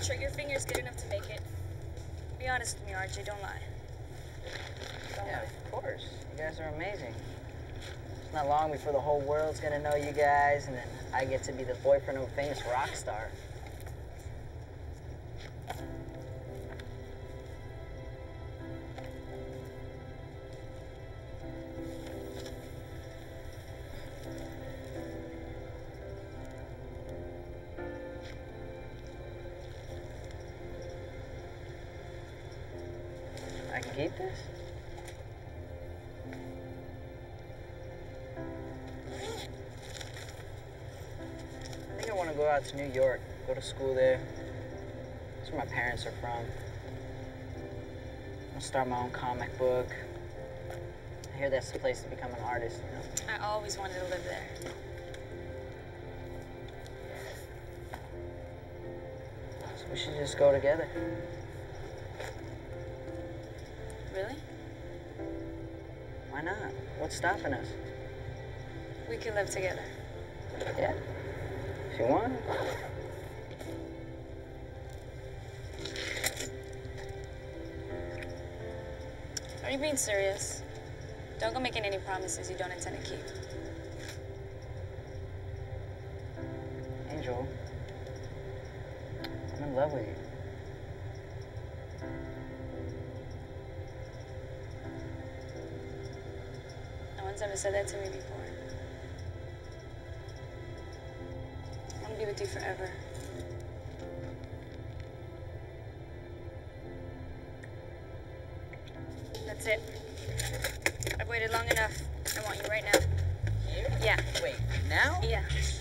sure your finger's good enough to make it. Be honest with me, RJ, don't lie. Yeah, of course. You guys are amazing. It's not long before the whole world's gonna know you guys, and then I get to be the boyfriend of a famous rock star. I can keep this? I think I want to go out to New York, go to school there. That's where my parents are from. I'll start my own comic book. I hear that's the place to become an artist, you know? I always wanted to live there. So we should just go together. Really? Why not? What's stopping us? We could live together. Yeah, if you want. Are you being serious? Don't go making any promises you don't intend to keep. Angel, I'm in love with you. No one's ever said that to me before. I want to be with you forever. That's it. I've waited long enough. I want you right now. Here? Yeah. Wait, now? Yeah.